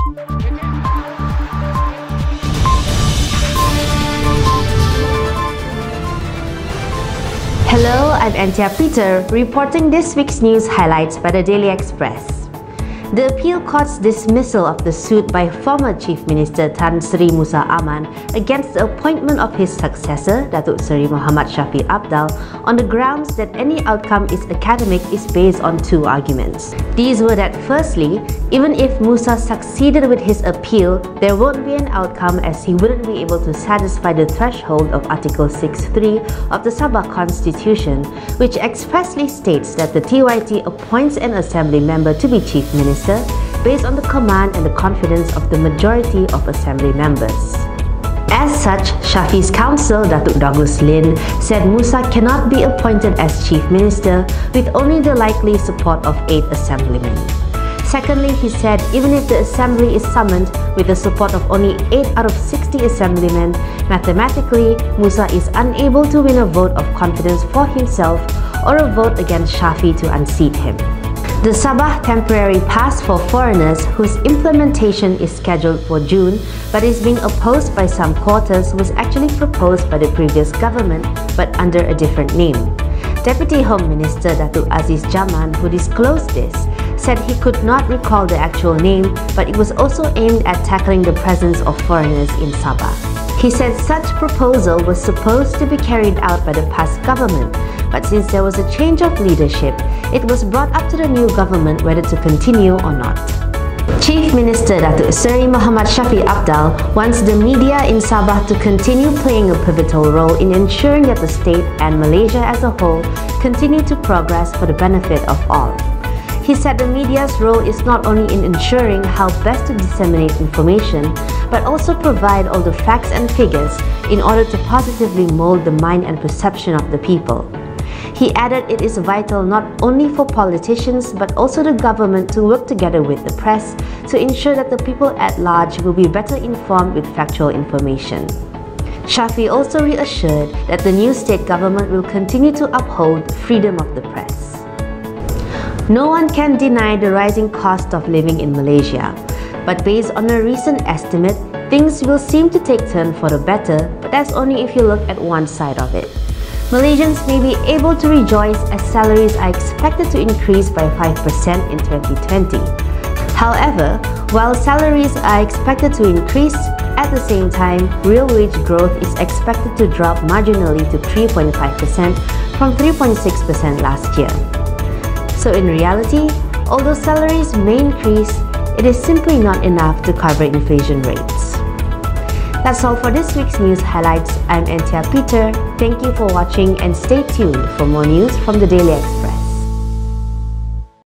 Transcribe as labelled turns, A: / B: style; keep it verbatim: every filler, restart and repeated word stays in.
A: Hello, I'm Antia Peter, reporting this week's news highlights by the Daily Express. The appeal court's dismissal of the suit by former Chief Minister Tan Seri Musa Aman against the appointment of his successor, Datuk Seri Muhammad Shafie Apdal, on the grounds that any outcome is academic is based on two arguments. These were that firstly, even if Musa succeeded with his appeal, there won't be an outcome as he wouldn't be able to satisfy the threshold of Article six point three of the Sabah Constitution, which expressly states that the T Y T appoints an assembly member to be Chief Minister based on the command and the confidence of the majority of assembly members. As such, Shafie's counsel, Datuk Douglas Lin, said Musa cannot be appointed as Chief Minister with only the likely support of eight assemblymen. Secondly, he said even if the assembly is summoned with the support of only eight out of sixty assemblymen, mathematically, Musa is unable to win a vote of confidence for himself or a vote against Shafie to unseat him. The Sabah Temporary Pass for foreigners, whose implementation is scheduled for June but is being opposed by some quarters, was actually proposed by the previous government but under a different name. Deputy Home Minister Datuk Aziz Jaman, who disclosed this, said he could not recall the actual name, but it was also aimed at tackling the presence of foreigners in Sabah. He said such proposal was supposed to be carried out by the past government, but since there was a change of leadership, it was brought up to the new government whether to continue or not. Chief Minister Datuk Seri Muhammad Shafie Apdal wants the media in Sabah to continue playing a pivotal role in ensuring that the state and Malaysia as a whole continue to progress for the benefit of all. He said the media's role is not only in ensuring how best to disseminate information, but also provide all the facts and figures in order to positively mold the mind and perception of the people. He added it is vital not only for politicians but also the government to work together with the press to ensure that the people at large will be better informed with factual information. Shafie also reassured that the new state government will continue to uphold freedom of the press. No one can deny the rising cost of living in Malaysia, but based on a recent estimate, things will seem to take turn for the better, but that's only if you look at one side of it. Malaysians may be able to rejoice as salaries are expected to increase by five percent in twenty twenty. However, while salaries are expected to increase, at the same time, real wage growth is expected to drop marginally to three point five percent from three point six percent last year. So in reality, although salaries may increase, it is simply not enough to cover inflation rates. That's all for this week's news highlights. I'm Antia Peter. Thank you for watching and stay tuned for more news from the Daily Express.